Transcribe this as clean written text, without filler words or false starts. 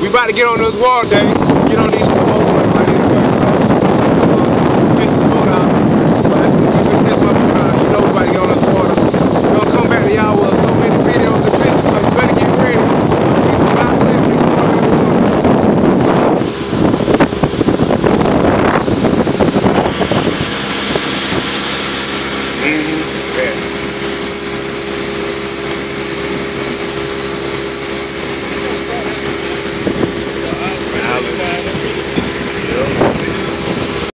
We about to get on this water day, get on these boats right anyway, so test this boat out. But after we get this boat out, you know we about to get on this water. We're gonna come back to y'all with so many videos and pictures, so you better get ready. We do not play when we come on that water. Yeah.